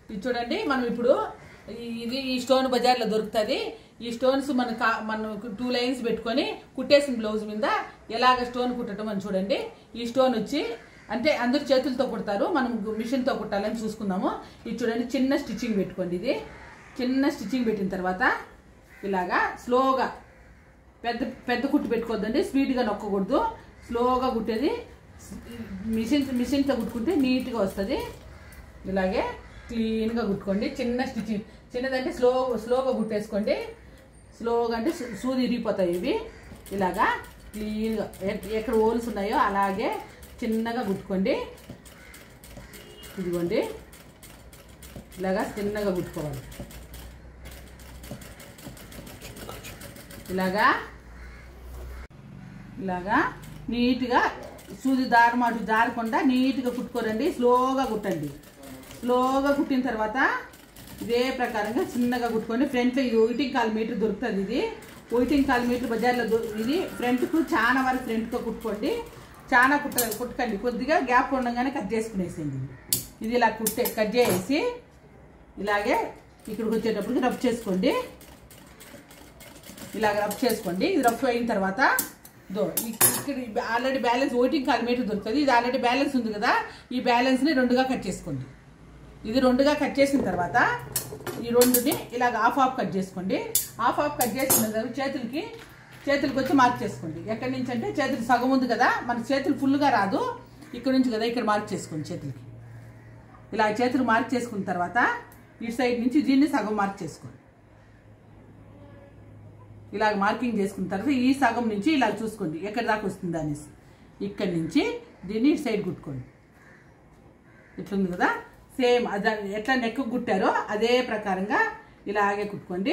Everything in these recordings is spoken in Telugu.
ఇది చూడండి మనం ఇప్పుడు ఇది ఈ స్టోన్ బజార్లో దొరుకుతుంది. ఈ స్టోన్స్ మనం 2 లైన్స్ పెట్టుకొని కుట్టేసిన బ్లౌజ్ మీద ఎలాగ స్టోన్ కుట్టడం అని చూడండి. ఈ స్టోన్ వచ్చి అంటే అందరు చేతులతో కుడతారు, మనం మిషన్తో కుట్టాలని చూసుకుందాము. ఇది చూడండి చిన్న స్టిచ్చింగ్ పెట్టుకోండి. ఇది చిన్న స్టిచ్చింగ్ పెట్టిన తర్వాత ఇలాగా స్లోగా పెద్ద కుట్టు పెట్టుకోవద్దండి, స్పీడ్గా నొక్కకూడదు, స్లోగా కుట్టేది. మిషన్తో కుట్టుకుంటే నీట్గా వస్తుంది. ఇలాగే క్లీన్గా కుట్టుకోండి. చిన్న స్టిచ్చింగ్, చిన్నదంటే స్లోగా కుట్టేసుకోండి. స్లోగా అంటే సూది ఇరిగిపోతాయి ఇవి. ఇలాగా క్లీన్గా ఎక్కడ హోల్స్ ఉన్నాయో అలాగే చిన్నగా కుట్టుకోండి. ఇదిగోండి ఇలాగా చిన్నగా కుట్టుకోవాలి. ఇలాగా నీట్గా సూది దారం అటు జారకుండా నీట్గా కుట్టుకోరండి. స్లోగా కుట్టండి. స్లోగా కుట్టిన తర్వాత ఇదే ప్రకారంగా చిన్నగా కుట్టుకోండి. ఫ్రంట్లో ఇది 1.25 మీటర్ దొరుకుతుంది. ఇది 1.25 మీటర్ బజార్లో ఇది ఫ్రంట్కు చాలా వరకు ఫ్రంట్తో కుట్టుకోండి. చాలా కుట్టకండి, కొద్దిగా గ్యాప్ ఉండగానే కట్ చేసుకునేసేయండి. ఇది ఇలా కట్ చేసి ఇలాగే ఇక్కడికి వచ్చేటప్పటికి రఫ్ చేసుకోండి. ఇలాగ రఫ్ చేసుకోండి. ఇది రఫ్ అయిన తర్వాత ఇక్కడ ఆల్రెడీ బ్యాలెన్స్ 1.25 మీటర్ దొరుకుతుంది. ఇది ఆల్రెడీ బ్యాలెన్స్ ఉంది కదా, ఈ బ్యాలెన్స్ని 2గా కట్ చేసుకోండి. ఇది 2గా కట్ చేసిన తర్వాత ఈ 2ని ఇలాగ హాఫ్ కట్ చేసుకోండి. హాఫ్ కట్ చేసిన తర్వాత చేతులకి వచ్చి మార్క్ చేసుకోండి. ఎక్కడి నుంచి అంటే చేతులు సగం ఉంది కదా, మన చేతులు ఫుల్గా రాదు, ఇక్కడ నుంచి కదా ఇక్కడ మార్క్ చేసుకోండి. చేతులకి ఇలా చేతులు మార్క్ చేసుకున్న తర్వాత ఈ సైడ్ నుంచి దీన్ని సగం మార్క్ చేసుకోండి. ఇలాగ మార్కింగ్ చేసుకున్న తర్వాత ఈ సగం నుంచి ఇలా చూసుకోండి ఎక్కడి దాకా వస్తుంది అనేసి. ఇక్కడి నుంచి దీన్ని ఇటు సైడ్ కుట్టుకోండి. ఇట్లుంది కదా, సేమ్ అదే ఎట్లా నెక్ కుట్టారో అదే ప్రకారంగా ఇలాగే కుట్టుకోండి.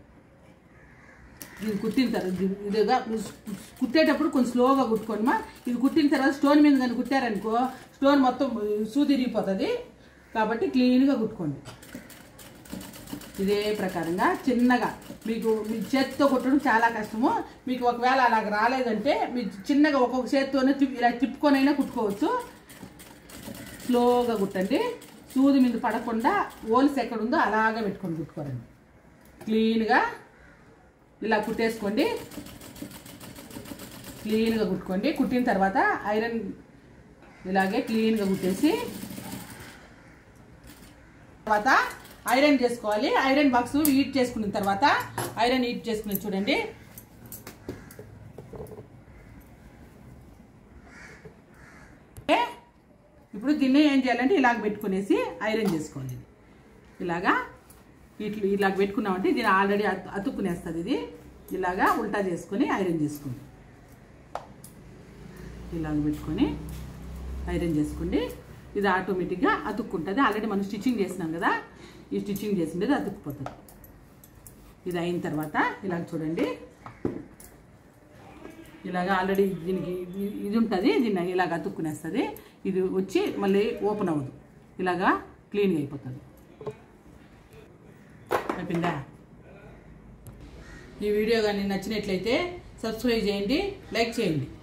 ఇది కుట్టిన తర్వాత ఇదిగా కుట్టేటప్పుడు కొంచెం స్లోగా కుట్టుకోండి. ఇది కుట్టిన తర్వాత స్టోన్ మీద కానీ కుట్టారనుకో స్టోన్ మొత్తం సూది ఇరిగిపోతుంది. కాబట్టి క్లీన్గా కుట్టుకోండి. ఇదే ప్రకారంగా చిన్నగా మీకు మీ చేతితో కుట్టడం చాలా కష్టము. మీకు ఒకవేళ అలాగ రాలేదంటే మీరు చిన్నగా ఒక్కొక్క చేతితోనే ఇలా తిప్పుకొనైనా కుట్టుకోవచ్చు. స్లోగా కుట్టండి. సూది మీద పడకుండా హోల్స్ ఎక్కడ ఉందో అలాగే పెట్టుకొని కుట్టుకోరండి. క్లీన్గా ఇలా కుట్టేసుకోండి. క్లీన్గా కుట్టుకోండి. కుట్టిన తర్వాత ఐరన్ ఇలాగే క్లీన్గా కుట్టేసి తర్వాత ఐరన్ చేసుకోవాలి. ఐరన్ బాక్స్ హీట్ చేసుకున్న తర్వాత ఐరన్ హీట్ చేసుకుని చూడండి. ఇప్పుడు దీన్ని ఏం చేయాలంటే ఇలాగ పెట్టుకునేసి ఐరన్ చేసుకోవాలి. ఇలాగ పెట్టుకున్నామంటే దీన్ని ఆల్రెడీ అతుక్కునేస్తుంది. ఇది ఇలాగా ఉల్టా చేసుకొని ఐరన్ చేసుకోండి. ఇలాగ పెట్టుకొని ఐరన్ చేసుకోండి. ఇది ఆటోమేటిక్గా అతుక్కుంటుంది. ఆల్రెడీ మనం స్టిచ్చింగ్ చేసినాం కదా, ఈ స్టిచ్చింగ్ చేసిండేది అతుక్కుపోతుంది. ఇది అయిన తర్వాత ఇలాగ చూడండి. ఇలాగ ఆల్రెడీ దీనికి ఇది ఉంటుంది, దీన్ని ఇలాగ అతుక్కునేస్తుంది. ఇది వచ్చి మళ్ళీ ఓపెన్ అవ్వదు, ఇలాగా క్లీన్గా అయిపోతుంది. అయిపోయిందా? ఈ వీడియో కానీ నచ్చినట్లయితే సబ్స్క్రైబ్ చేయండి, లైక్ చేయండి.